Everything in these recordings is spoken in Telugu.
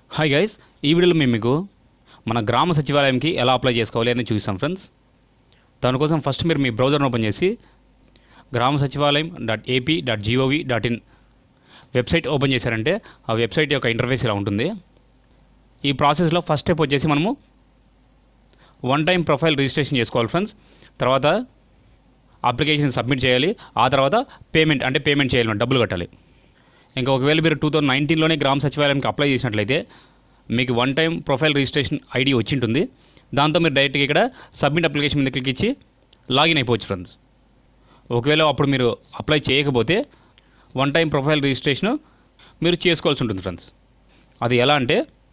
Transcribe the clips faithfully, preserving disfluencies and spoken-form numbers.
హాయ్ గైస్, ఈ వీడియోలో మేము మీకు మన గ్రామ సచివాలయంకి ఎలా అప్లై చేసుకోవాలి అని చూపిస్తాం ఫ్రెండ్స్. దానికోసం ఫస్ట్ మీరు మీ బ్రౌజర్ను ఓపెన్ చేసి Grama Sachivalayam dot AP dot GOV dot in website open చేశారంటే ఆ వెబ్సైట్ యొక్క ఇంటర్ఫేస్ ఇలా ఉంటుంది. ఈ ప్రాసెస్లో ఫస్ట్ స్టెప్ వచ్చేసి మనము వన్ టైం ప్రొఫైల్ రిజిస్ట్రేషన్ చేసుకోవాలి ఫ్రెండ్స్. తర్వాత అప్లికేషన్ సబ్మిట్ చేయాలి. ఆ తర్వాత పేమెంట్ అంటే పేమెంట్ చేయాలి, మనం డబ్బులు కట్టాలి. ఇంకా ఒకవేళ మీరు టూ థౌజండ్ నైన్టీన్లోనే గ్రామ సచివాలయంకి అప్లై చేసినట్లయితే మీకు one time profile registration ID వచ్చి ఉంటుంది. దాంతో మీరు డైరెక్ట్గా ఇక్కడ సబ్మిట్ అప్లికేషన్ మీద క్లిక్ ఇచ్చి లాగిన్ అయిపోవచ్చు ఫ్రెండ్స్. ఒకవేళ అప్పుడు మీరు అప్లై చేయకపోతే వన్ టైం ప్రొఫైల్ రిజిస్ట్రేషన్ మీరు చేసుకోవాల్సి ఉంటుంది ఫ్రెండ్స్. అది ఎలా అంటే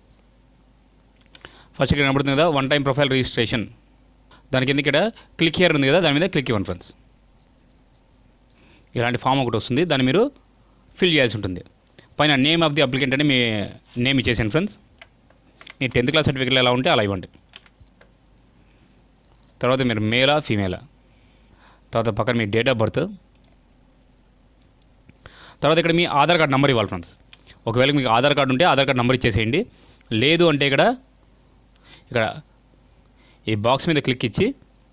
ఫస్ట్ ఇక్కడ కనబడుతుంది కదా వన్ టైం ప్రొఫైల్ రిజిస్ట్రేషన్, దానికి కింద ఇక్కడ క్లిక్ హియర్ ఉంది కదా, దాని మీద క్లిక్ ఇవ్వండి ఫ్రెండ్స్. ఇలాంటి ఫామ్ ఒకటి వస్తుంది, దాన్ని మీరు ఫిల్ చేయాల్సి ఉంటుంది. పైన నేమ్ ఆఫ్ ది అప్లికెంట్ అని మీ నేమ్ ఇచ్చేసాను ఫ్రెండ్స్. మీ టెన్త్ క్లాస్ సర్టిఫికేట్ ఎలా ఉంటే అలా ఇవ్వండి. తర్వాత మీరు మేలా ఫీమేలా, తర్వాత పక్కన మీ డేట్ ఆఫ్ బర్త్, తర్వాత ఇక్కడ మీ ఆధార్ కార్డ్ నెంబర్ ఇవ్వాలి ఫ్రెండ్స్. ఒకవేళ మీకు ఆధార్ కార్డు ఉంటే ఆధార్ కార్డ్ నెంబర్ ఇచ్చేసేయండి. లేదు అంటే ఇక్కడ ఇక్కడ ఈ బాక్స్ మీద క్లిక్ ఇచ్చి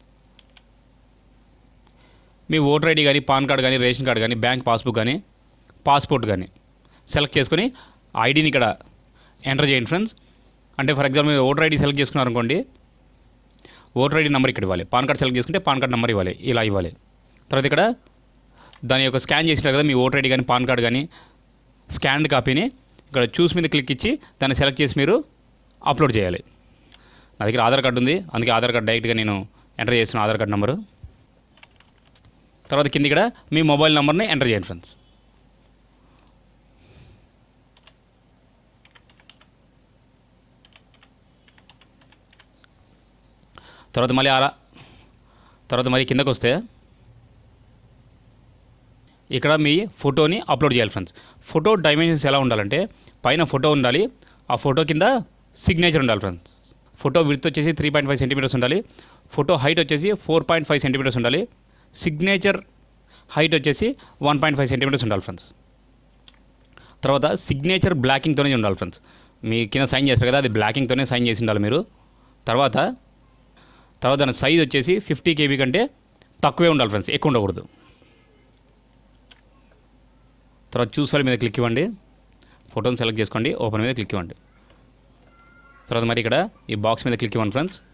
మీ ఓటర్ ఐడి కానీ, పాన్ కార్డ్ కానీ, రేషన్ కార్డ్ కానీ, బ్యాంక్ పాస్బుక్ కానీ, పాస్పోర్ట్ కానీ సెలెక్ట్ చేసుకొని ఐడిని ఇక్కడ ఎంటర్ చేయండి ఫ్రెండ్స్. అంటే ఫర్ ఎగ్జాంపుల్ మీరు ఓటర్ ఐడి సెలెక్ట్ చేసుకున్నారు అనుకోండి, ఓటర్ ఐడి నెంబర్ ఇక్కడ ఇవ్వాలి. పాన్ కార్డ్ సెలెక్ట్ చేసుకుంటే పాన్ కార్డ్ నెంబర్ ఇవ్వాలి, ఇలా ఇవ్వాలి. తర్వాత ఇక్కడ దాని యొక్క స్కాన్ చేసినారు కదా మీ ఓటర్ ఐడి కానీ, పాన్ కార్డ్ కానీ, స్కాన్డ్ కాపీని ఇక్కడ చూస్ మీద క్లిక్ ఇచ్చి దాన్ని సెలెక్ట్ చేసి మీరు అప్లోడ్ చేయాలి. నా దగ్గర ఆధార్ కార్డు ఉంది, అందుకే ఆధార్ కార్డు డైరెక్ట్గా నేను ఎంటర్ చేసిన ఆధార్ కార్డు నెంబరు. తర్వాత కింద ఇక్కడ మీ మొబైల్ నెంబర్ని ఎంటర్ చేయండి ఫ్రెండ్స్. తర్వాత మళ్ళీ అలా తర్వాత మళ్ళీ కిందకు వస్తే ఇక్కడ మీ ఫోటోని అప్లోడ్ చేయాలి ఫ్రెండ్స్. ఫోటో డైమెన్షన్స్ ఎలా ఉండాలంటే పైన ఫోటో ఉండాలి, ఆ ఫోటో కింద సిగ్నేచర్ ఉండాలి ఫ్రెండ్స్. ఫోటో విడ్త్ వచ్చేసి త్రీ పాయింట్ ఫైవ్ సెంటీమీటర్స్ ఉండాలి. ఫోటో హైట్ వచ్చేసి ఫోర్ పాయింట్ ఫైవ్ సెంటీమీటర్స్ ఉండాలి. సిగ్నేచర్ హైట్ వచ్చేసి వన్ పాయింట్ ఫైవ్ సెంటీమీటర్స్ ఉండాలి ఫ్రెండ్స్. తర్వాత సిగ్నేచర్ బ్లాకింగ్తోనే ఉండాలి ఫ్రెండ్స్. మీ కింద సైన్ చేస్తారు కదా, అది బ్లాకింగ్తోనే సైన్ చేసి ఉండాలి మీరు. తర్వాత తర్వాత దాని సైజ్ వచ్చేసి ఫిఫ్టీ కేబీ కంటే తక్కువే ఉండాలి ఫ్రెండ్స్, ఎక్కువ ఉండకూడదు. తర్వాత చూస్ ఫైల్ మీద క్లిక్ ఇవ్వండి, ఫోటోని సెలెక్ట్ చేసుకోండి, ఓపెన్ మీద క్లిక్ ఇవ్వండి. తర్వాత మరి ఇక్కడ ఈ బాక్స్ మీద క్లిక్ ఇవ్వండి ఫ్రెండ్స్.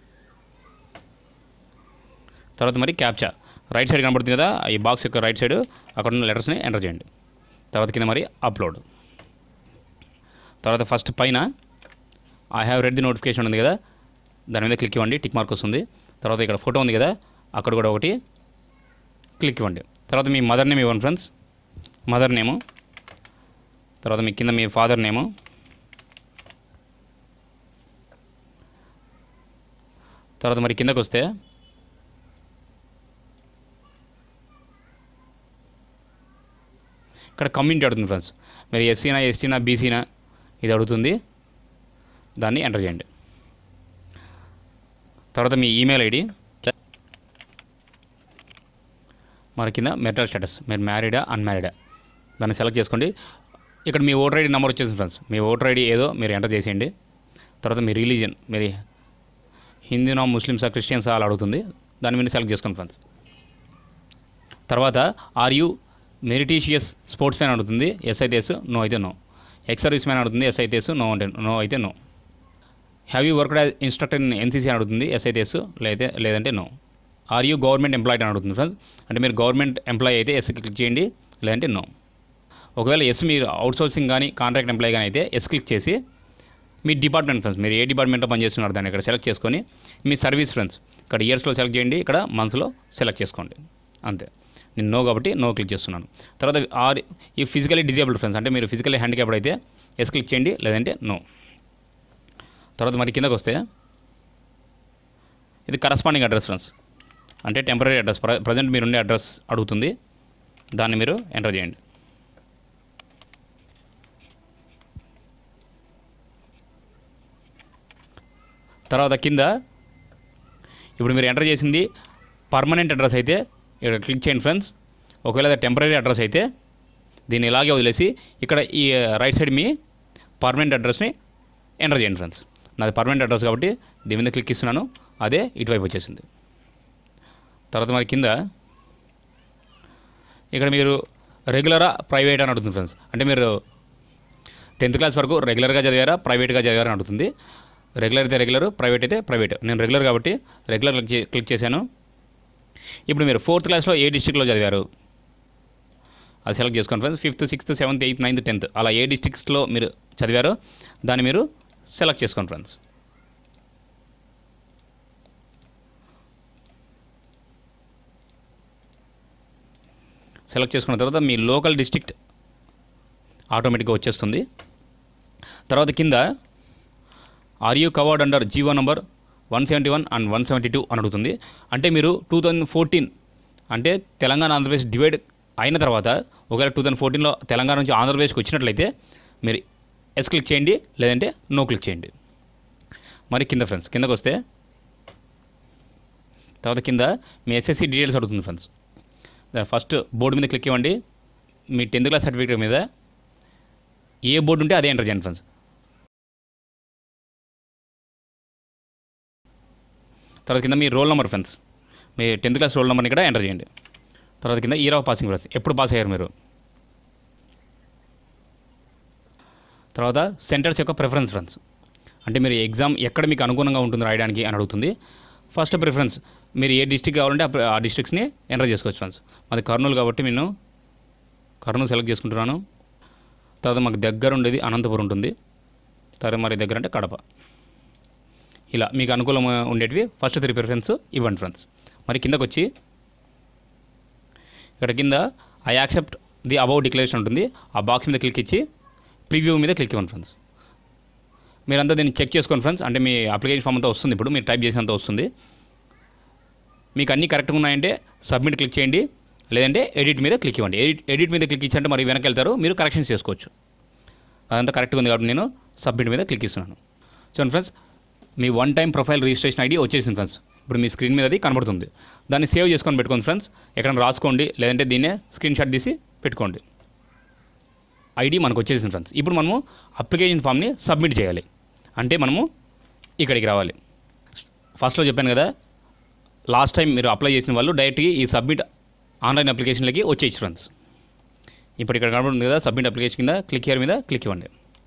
తర్వాత మరి క్యాప్చా రైట్ సైడ్ కనబడుతుంది కదా, ఈ బాక్స్ యొక్క రైట్ సైడ్ అక్కడ ఉన్న లెటర్స్ని ఎంటర్ చేయండి. తర్వాత కింద మరి అప్లోడ్. తర్వాత ఫస్ట్ పైన I have read the notification ఉంది కదా, దాని మీద క్లిక్ ఇవ్వండి, టిక్ మార్క్ వస్తుంది. తర్వాత ఇక్కడ ఫోటో ఉంది కదా, అక్కడ కూడా ఒకటి క్లిక్ ఇవ్వండి. తర్వాత మీ మదర్ నేమ్ ఇవ్వండి ఫ్రెండ్స్, మదర్ నేము. తర్వాత మీ కింద మీ ఫాదర్ నేము. తర్వాత మరి కిందకు వస్తే ఇక్కడ కమ్యూనిటీ అడుగుతుంది ఫ్రెండ్స్. మీరు ఎస్సీనా, ఎస్టీనా, బీసీనా ఇది అడుగుతుంది, దాన్ని ఎంటర్ చేయండి. తర్వాత మీ ఈమెయిల్ ఐడి, మరి కింద మెరిటల్ స్టేటస్, మీరు మ్యారీడా అన్మ్యారీడా దాన్ని సెలెక్ట్ చేసుకోండి. ఇక్కడ మీ ఓటర్ ఐడి నెంబర్ వచ్చేసింది ఫ్రెండ్స్. మీ ఓటర్ ఐడి ఏదో మీరు ఎంటర్ చేసేయండి. తర్వాత మీ రిలీజన్, మీరు హిందూనా, ముస్లిమ్సా, క్రిస్టియన్సా అలా అడుగుతుంది, దాని మీద సెలెక్ట్ చేసుకోండి ఫ్రెండ్స్. తర్వాత are you meritorious sportsman అడుగుతుంది, ఎస్ అయితే ఎస్, నో అయితే నో. ఎక్స్ సర్వీస్ మ్యాన్ అడుగుతుంది, ఎస్ అయితే ఎస్, నో అంటే నో అయితే no. Have you worked as instructor in NCC అని అడుగుతుంది, ఎస్ అయితే ఎస్, లేదంటే లేదంటే no. Are you government employed అని అడుగుతుంది ఫ్రెండ్స్. అంటే మీరు గవర్నమెంట్ ఎంప్లాయ్ అయితే ఎస్ క్లిక్ చేయండి, లేదంటే నో. ఒకవేళ ఎస్ మీరు అవుట్సోర్సింగ్ కానీ కాంట్రాక్ట్ ఎంప్లాయ్ కానీ అయితే ఎస్ క్లిక్ చేసి మీ డిపార్ట్మెంట్ ఫ్రెండ్స్, మీరు ఏ డిపార్ట్మెంట్లో పనిచేస్తున్నారు దాన్ని ఇక్కడ సెలెక్ట్ చేసుకొని మీ సర్వీస్ ఫ్రెండ్స్ ఇక్కడ ఇయర్స్లో సెలెక్ట్ చేయండి, ఇక్కడ మంత్స్లో సెలెక్ట్ చేసుకోండి, అంతే. నేను నో కాబట్టి నో క్లిక్ చేస్తున్నాను. తర్వాత ఆర్ ఈ ఫిజికలీ డిజేబుల్డ్ ఫ్రెండ్స్, అంటే మీరు ఫిజికలీ హ్యాండిక్యాప్డ్ అయితే ఎస్ క్లిక్ చేయండి, లేదంటే నో. తర్వాత మరి కిందకు వస్తే ఇది కరస్పాండింగ్ అడ్రస్ ఫ్రెండ్స్, అంటే టెంపరీ అడ్రస్, ప్ర ప్రజెంట్ మీరు ఉండే అడ్రస్ అడుగుతుంది, దాన్ని మీరు ఎంటర్ చేయండి. తర్వాత కింద ఇప్పుడు మీరు ఎంటర్ చేసింది పర్మనెంట్ అడ్రస్ అయితే ఇక్కడ క్లిక్ చేయండి ఫ్రెండ్స్. ఒకవేళ అది టెంపరీ అడ్రస్ అయితే దీన్ని ఇలాగే వదిలేసి ఇక్కడ ఈ రైట్ సైడ్ మీ పర్మనెంట్ అడ్రస్ని ఎంటర్ చేయండి ఫ్రెండ్స్. నాది పర్మనెంట్ అడ్రస్ కాబట్టి దీని మీద క్లిక్ ఇస్తున్నాను, అదే ఇటువైపు వచ్చేసింది. తర్వాత మరి కింద ఇక్కడ మీరు రెగ్యులరా ప్రైవేట్ అని అడుగుతుంది ఫ్రెండ్స్. అంటే మీరు టెన్త్ క్లాస్ వరకు రెగ్యులర్గా చదివారా ప్రైవేట్గా చదివారా అని అడుగుతుంది. రెగ్యులర్ అయితే రెగ్యులర్, ప్రైవేట్ అయితే ప్రైవేట్. నేను రెగ్యులర్ కాబట్టి రెగ్యులర్ క్లిక్ చే క్లిక్ చేశాను. ఇప్పుడు మీరు ఫోర్త్ క్లాస్లో ఏ డిస్ట్రిక్ట్లో చదివారు అది సెలెక్ట్ చేసుకోండి friends. Fifth, sixth, seventh, eighth, ninth, tenth అలా ఏ డిస్ట్రిక్ట్స్లో మీరు చదివారో దాన్ని మీరు సెలెక్ట్ చేసుకోండి ఫ్రెండ్స్. సెలెక్ట్ చేసుకున్న తర్వాత మీ లోకల్ డిస్ట్రిక్ట్ ఆటోమేటిక్గా వచ్చేస్తుంది. తర్వాత కింద are you covered under GO number one seventy one and one seventy two అని అడుగుతుంది. అంటే మీరు టూ థౌజండ్ ఫోర్టీన్ అంటే తెలంగాణ ఆంధ్రప్రదేశ్ డివైడ్ అయిన తర్వాత ఒకవేళ టూ థౌజండ్ ఫోర్టీన్లో తెలంగాణ నుంచి ఆంధ్రప్రదేశ్కి వచ్చినట్లయితే మీరు ఎస్ క్లిక్ చేయండి, లేదంటే నో క్లిక్ చేయండి. మరి కింద ఫ్రెండ్స్ కిందకు వస్తే తర్వాత కింద మీ ఎస్ఎస్సి డీటెయిల్స్ అడుగుతుంది ఫ్రెండ్స్. ఫస్ట్ బోర్డు మీద క్లిక్ ఇవ్వండి. మీ టెన్త్ క్లాస్ సర్టిఫికేట్ మీద ఏ బోర్డు ఉంటే అదే ఎంటర్ చేయండి ఫ్రెండ్స్. తర్వాత కింద మీ రోల్ నెంబర్ ఫ్రెండ్స్, మీ టెన్త్ క్లాస్ రోల్ నెంబర్ని ఇక్కడ ఎంటర్ చేయండి. తర్వాత కింద ఇయర్ ఆఫ్ పాసింగ్ ఫ్రెండ్స్, ఎప్పుడు పాస్ అయ్యారు మీరు. తర్వాత సెంటర్స్ యొక్క ప్రిఫరెన్స్ ఫ్రెండ్స్, అంటే మీరు ఎగ్జామ్ ఎక్కడ మీకు అనుగుణంగా ఉంటుంది రాయడానికి అని అడుగుతుంది. ఫస్ట్ ప్రిఫరెన్స్ మీరు ఏ డిస్ట్రిక్ట్ కావాలంటే ఆ డిస్ట్రిక్ట్స్ని ఎంటర్ చేసుకోవచ్చు ఫ్రెండ్స్. మాది కర్నూలు కాబట్టి నేను కర్నూలు సెలెక్ట్ చేసుకుంటున్నాను. తర్వాత మాకు దగ్గర ఉండేది అనంతపురం ఉంటుంది. తర్వాత మరి దగ్గర అంటే కడప. ఇలా మీకు అనుకూలం ఉండేటివి ఫస్ట్ త్రీ ప్రిఫరెన్స్ ఇవ్వండి ఫ్రెండ్స్. మరి కిందకు వచ్చి ఇక్కడ కింద I accept the above declaration ఉంటుంది. ఆ బాక్స్ మీద క్లిక్ ఇచ్చి ప్రివ్యూ మీద క్లిక్ ఇవ్వండి ఫ్రెండ్స్. మీరంతా దీన్ని చెక్ చేసుకోండి ఫ్రెండ్స్. అంటే మీ అప్లికేషన్ ఫామ్ అంతా వస్తుంది, ఇప్పుడు మీరు టైప్ చేసినంత వస్తుంది. మీకు అన్నీ కరెక్ట్గా ఉన్నాయంటే సబ్మిట్ క్లిక్ చేయండి, లేదంటే ఎడిట్ మీద క్లిక్ ఇవ్వండి. ఎడిట్ ఎడిట్ మీద క్లిక్ ఇచ్చంటే మరి వెనక్కి వెళ్తారు, మీరు కరెక్షన్స్ చేసుకోవచ్చు. అదంతా కరెక్ట్గా ఉంది కాబట్టి నేను సబ్మిట్ మీద క్లిక్ ఇస్తున్నాను. చూడండి ఫ్రెండ్స్, మీ one time profile registration ID వచ్చేసింది ఫ్రెండ్స్. ఇప్పుడు మీ స్క్రీన్ మీద అది కనబడుతుంది. దాన్ని సేవ్ చేసుకొని పెట్టుకోండి ఫ్రెండ్స్. ఎక్కడైనా రాసుకోండి, లేదంటే దీన్నే స్క్రీన్ షాట్ తీసి పెట్టుకోండి. ఐడి మనకు వచ్చేసింది ఫ్రెండ్స్. ఇప్పుడు మనము అప్లికేషన్ ఫామ్ని సబ్మిట్ చేయాలి. అంటే మనము ఇక్కడికి రావాలి. ఫస్ట్లో చెప్పాను కదా, లాస్ట్ టైం మీరు అప్లై చేసిన వాళ్ళు డైరెక్ట్గా ఈ సబ్మిట్ ఆన్లైన్ అప్లికేషన్లకి వచ్చేయచ్చు ఫ్రెండ్స్. ఇప్పుడు ఇక్కడ కనబడుతుంది కదా సబ్మిట్ అప్లికేషన్ కింద క్లిక్ హియర్ మీద క్లిక్ ఇవ్వండి.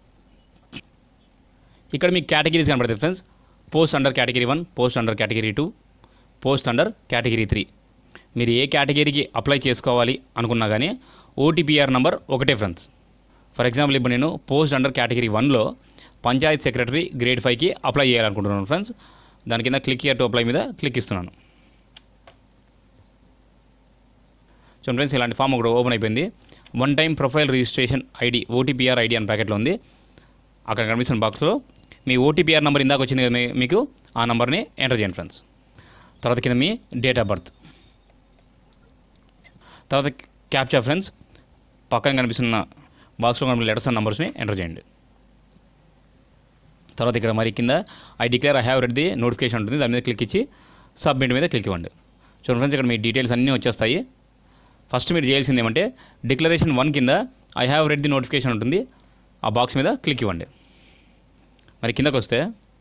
ఇక్కడ మీకు కేటగిరీస్ కనబడుతుంది friends. Post under category one, post under category two, post under category three. మీరు ఏ కేటగిరీకి అప్లై చేసుకోవాలి అనుకున్నా కానీ ఓటీపీఆర్ నెంబర్ ఒకటే ఫ్రెండ్స్. ఫర్ ఎగ్జాంపుల్ ఇప్పుడు నేను పోస్ట్ అండర్ కేటగిరీ వన్లో పంచాయత్ సెక్రటరీ గ్రేడ్ ఫైవ్కి అప్లై చేయాలనుకుంటున్నాను ఫ్రెండ్స్. దాని కింద క్లిక్ హియర్ టు అప్లై మీద క్లిక్ ఇస్తున్నాను. చూడండి ఫ్రెండ్స్, ఇలాంటి ఫామ్ ఒకటి ఓపెన్ అయిపోయింది. One time profile registration ID OTPR ID అని ప్యాకెట్లో ఉంది. అక్కడ కనిపిస్తున్న బాక్స్లో మీ ఓటీపీఆర్ నెంబర్ ఇందాక వచ్చింది కదా మీకు, ఆ నెంబర్ని ఎంటర్ చేయండి ఫ్రెండ్స్. తర్వాత కింద మీ డేట్ ఆఫ్ బర్త్, తర్వాత క్యాప్చా ఫ్రెండ్స్. పక్కన కనిపిస్తున్న బాక్స్లో కనిపిస్తున్న లెటర్స్ అండ్ నెంబర్స్ని ఎంటర్ చేయండి. తర్వాత ఇక్కడ మరి కింద I declare I have read the notification ఉంటుంది, దాని మీద క్లిక్ ఇచ్చి సబ్మిట్ మీద క్లిక్ ఇవ్వండి. చూడండి ఫ్రెండ్స్, ఇక్కడ మీ డీటెయిల్స్ అన్నీ వచ్చేస్తాయి. ఫస్ట్ మీరు చేయాల్సింది ఏమంటే డిక్లరేషన్ వన్ కింద I have read the notification ఉంటుంది, ఆ బాక్స్ మీద క్లిక్ ఇవ్వండి. మరి కిందకు వస్తే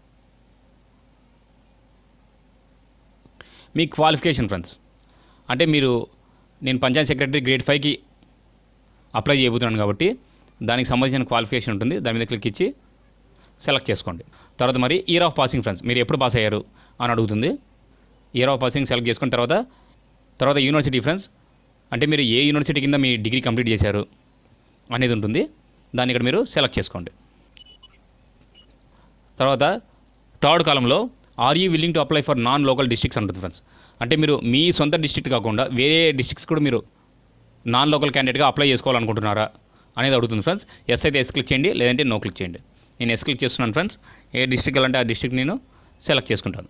మీ క్వాలిఫికేషన్ ఫ్రెండ్స్, అంటే మీరు నేను పంచాయత్ సెక్రటరీ గ్రేడ్ ఫైవ్కి అప్లై చేయబోతున్నాను కాబట్టి దానికి సంబంధించిన క్వాలిఫికేషన్ ఉంటుంది, దాని మీద క్లిక్ ఇచ్చి సెలెక్ట్ చేసుకోండి. తర్వాత మరి ఇయర్ ఆఫ్ పాసింగ్ ఫ్రెండ్స్, మీరు ఎప్పుడు పాస్ అయ్యారు అని అడుగుతుంది. ఇయర్ ఆఫ్ పాసింగ్ సెలెక్ట్ చేసుకున్న తర్వాత తర్వాత యూనివర్సిటీ ఫ్రెండ్స్, అంటే మీరు ఏ యూనివర్సిటీ కింద మీ డిగ్రీ కంప్లీట్ చేశారు అనేది ఉంటుంది, దాన్ని ఇక్కడ మీరు సెలెక్ట్ చేసుకోండి. తర్వాత థర్డ్ కాలంలో are you willing to apply for non local districts ఉంటుంది ఫ్రెండ్స్. అంటే మీరు మీ సొంత డిస్ట్రిక్ట్ కాకుండా వేరే డిస్ట్రిక్ట్స్ కూడా మీరు నాన్ లోకల్ క్యాండిడేట్గా అప్లై చేసుకోవాలనుకుంటున్నారా అనేది అడుగుతుంది ఫ్రెండ్స్. ఎస్ అయితే ఎస్ క్లిక్ చేయండి, లేదంటే నో క్లిక్ చేయండి. నేను ఎస్ క్లిక్ చేస్తున్నాను ఫ్రెండ్స్. ఏ డిస్ట్రిక్ట్ వెళ్ళాలంటే ఆ డిస్ట్రిక్ట్ నేను సెలెక్ట్ చేసుకుంటాను.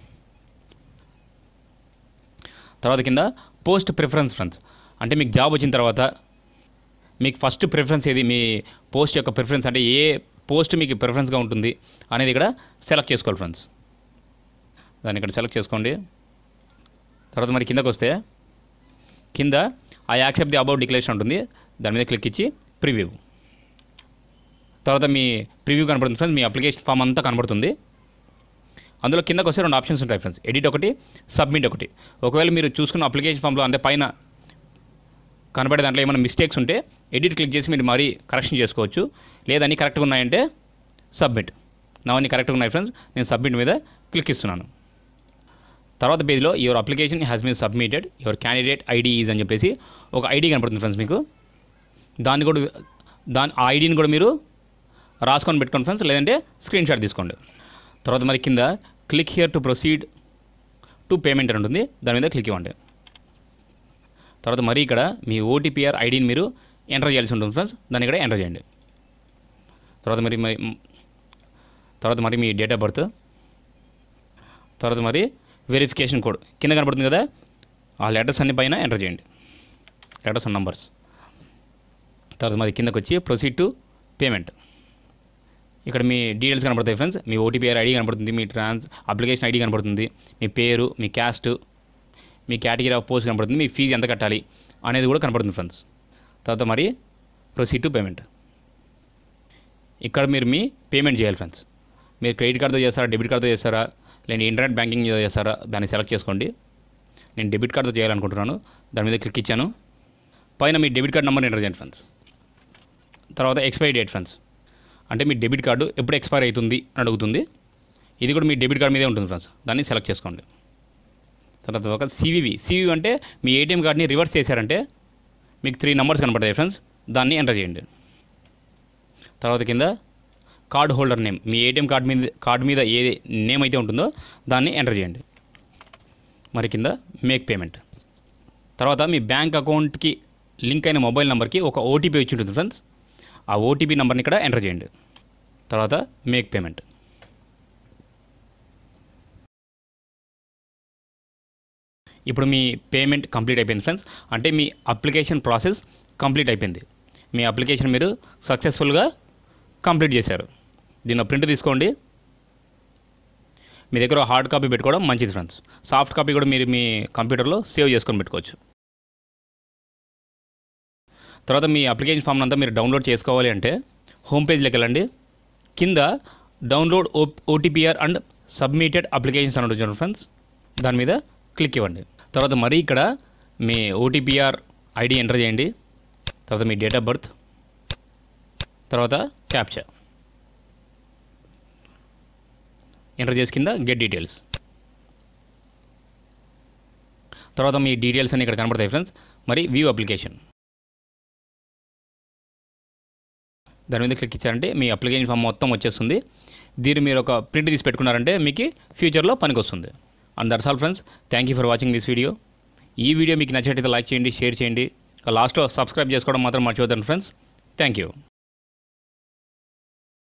తర్వాత కింద పోస్ట్ ప్రిఫరెన్స్ ఫ్రెండ్స్, అంటే మీకు జాబ్ వచ్చిన తర్వాత మీకు ఫస్ట్ ప్రిఫరెన్స్ ఏది, మీ పోస్ట్ యొక్క ప్రిఫరెన్స్ అంటే ఏ పోస్ట్ మీకు ప్రిఫరెన్స్గా ఉంటుంది అనేది ఇక్కడ సెలెక్ట్ చేసుకోవాలి ఫ్రెండ్స్. దాన్ని ఇక్కడ సెలెక్ట్ చేసుకోండి. తర్వాత మరి కిందకు వస్తే కింద I accept the about declaration ఉంటుంది, దాని మీద క్లిక్ ఇచ్చి ప్రివ్యూ. తర్వాత మీ ప్రివ్యూ కనబడుతుంది ఫ్రెండ్స్, మీ అప్లికేషన్ ఫామ్ అంతా కనబడుతుంది. అందులో కిందకు వస్తే రెండు ఆప్షన్స్ ఉంటాయి ఫ్రెండ్స్, ఎడిట్ ఒకటి, సబ్మిట్ ఒకటి. ఒకవేళ మీరు చూసుకున్న అప్లికేషన్ ఫామ్లో అంటే పైన కనబడే దాంట్లో ఏమైనా మిస్టేక్స్ ఉంటే ఎడిట్ క్లిక్ చేసి మీరు మరీ కరెక్షన్ చేసుకోవచ్చు. లేదని కరెక్ట్గా ఉన్నాయంటే సబ్మిట్. నావన్నీ కరెక్ట్గా ఉన్నాయి ఫ్రెండ్స్, నేను సబ్మిట్ మీద క్లిక్ ఇస్తున్నాను. తర్వాత పేజ్లో your application has been submitted, your candidate ID is అని చెప్పేసి ఒక ఐడి కనపడుతుంది ఫ్రెండ్స్ మీకు. దాన్ని కూడా దాని ఆ ఐడిని కూడా మీరు రాసుకొని పెట్టుకోండి ఫ్రెండ్స్, లేదంటే స్క్రీన్ షాట్ తీసుకోండి. తర్వాత మరి కింద click here to proceed to payment అని ఉంటుంది, దాని మీద క్లిక్ ఇవ్వండి. తర్వాత మరి ఇక్కడ మీ ఓటీపీఆర్ ఐడిని మీరు ఎంటర్ చేయాల్సి ఉంటుంది ఫ్రెండ్స్, దాన్ని ఇక్కడ ఎంటర్ చేయండి. తర్వాత మరి తర్వాత మరి మీ డేట్ ఆఫ్ బర్త్, తర్వాత మరి వెరిఫికేషన్ కోడ్ కింద కనబడుతుంది కదా, ఆ లెటర్స్ అన్ని పైన ఎంటర్ చేయండి, లెటర్స్ అండ్ నంబర్స్. తర్వాత మరి కిందకు వచ్చి ప్రొసీడ్ టు పేమెంట్. ఇక్కడ మీ డీటెయిల్స్ కనబడతాయి ఫ్రెండ్స్, మీ ఓటీపీఆర్ ఐడి కనబడుతుంది, మీ ట్రాన్స్ అప్లికేషన్ ఐడి కనబడుతుంది, మీ పేరు, మీ క్యాస్ట్, మీ కేటగిరీ ఆఫ్ పోస్ట్ కనబడుతుంది, మీ ఫీజు ఎంత కట్టాలి అనేది కూడా కనబడుతుంది ఫ్రెండ్స్. తర్వాత మరి ప్రొసీడ్ టు పేమెంట్. ఇక్కడ మీరు మీ పేమెంట్ చేయాలి ఫ్రెండ్స్. మీరు క్రెడిట్ కార్డుతో చేస్తారా, డెబిట్ కార్డుతో చేస్తారా, లేదా ఇంటర్నెట్ బ్యాంకింగ్ చేస్తారా, దాన్ని సెలెక్ట్ చేసుకోండి. నేను డెబిట్ కార్డుతో చేయాలనుకుంటున్నాను, దాని మీద క్లిక్ ఇచ్చాను. పైన మీ డెబిట్ కార్డు నెంబర్ ఎంటర్ చేయండి ఫ్రెండ్స్. తర్వాత ఎక్స్పైరీ డేట్ ఫ్రెండ్స్, అంటే మీ డెబిట్ కార్డు ఎప్పుడు ఎక్స్పైర్ అవుతుంది అని అడుగుతుంది. ఇది కూడా మీ డెబిట్ కార్డు మీదే ఉంటుంది ఫ్రెండ్స్, దాన్ని సెలెక్ట్ చేసుకోండి. తర్వాత ఒక సివివి, సివివి అంటే మీ ఏటీఎం కార్డ్ని రివర్స్ చేశారంటే మీకు త్రీ నెంబర్స్ కనపడతాయి ఫ్రెండ్స్, దాన్ని ఎంటర్ చేయండి. తర్వాత కింద కార్డ్ హోల్డర్ నేమ్, మీ ఏటీఎం కార్డ్ మీద కార్డు మీద ఏ నేమ్ అయితే ఉంటుందో దాన్ని ఎంటర్ చేయండి. మరి కింద మేక్ పేమెంట్. తర్వాత మీ బ్యాంక్ అకౌంట్కి లింక్ అయిన మొబైల్ నెంబర్కి ఒక ఓటీపీ వచ్చి ఉంటుంది ఫ్రెండ్స్, ఆ ఓటీపీ నెంబర్ని ఇక్కడ ఎంటర్ చేయండి. తర్వాత మేక్ పేమెంట్. ఇప్పుడు మీ పేమెంట్ కంప్లీట్ అయిపోయింది ఫ్రెండ్స్, అంటే మీ అప్లికేషన్ ప్రాసెస్ కంప్లీట్ అయిపోయింది. మీ అప్లికేషన్ మీరు సక్సెస్ఫుల్గా కంప్లీట్ చేశారు. దీన్ని ప్రింట్ తీసుకోండి, మీ దగ్గర హార్డ్ కాపీ పెట్టుకోవడం మంచిది ఫ్రెండ్స్. సాఫ్ట్ కాపీ కూడా మీరు మీ కంప్యూటర్లో సేవ్ చేసుకొని పెట్టుకోవచ్చు. తర్వాత మీ అప్లికేషన్ ఫామ్ అంతా మీరు డౌన్లోడ్ చేసుకోవాలి అంటే హోమ్ పేజ్లోకి వెళ్ళండి, కింద డౌన్లోడ్ ఓ ఓటీపీఆర్ అండ్ సబ్మిటెడ్ అప్లికేషన్స్ అని ఉంటుంది ఫ్రెండ్స్, దాని మీద క్లిక్ ఇవ్వండి. తర్వాత మరీ ఇక్కడ మీ ఓటీపీఆర్ ఐడి ఎంటర్ చేయండి. తర్వాత మీ డేట్ ఆఫ్ బర్త్, తర్వాత క్యాప్చా ఎంటర్ చేసి కింద గెట్ డీటెయిల్స్. తర్వాత మీ డీటెయిల్స్ అన్ని ఇక్కడ కనబడతాయి ఫ్రెండ్స్. మరి వ్యూ అప్లికేషన్, దాని మీద క్లిక్ ఇచ్చారంటే మీ అప్లికేషన్ ఫామ్ మొత్తం వచ్చేస్తుంది. దీన్ని మీరు ఒక ప్రింట్ తీసి పెట్టుకున్నారంటే మీకు ఫ్యూచర్లో పనికి వస్తుంది. And that's all friends, thank you for watching this video. ఈ వీడియో మీకు నచ్చినట్లయితే లైక్ చేయండి, షేర్ చేయండి. లాస్ట్లో సబ్స్క్రైబ్ చేసుకోవడం మాత్రం మర్చిపోద్దండి ఫ్రెండ్స్. Thank you.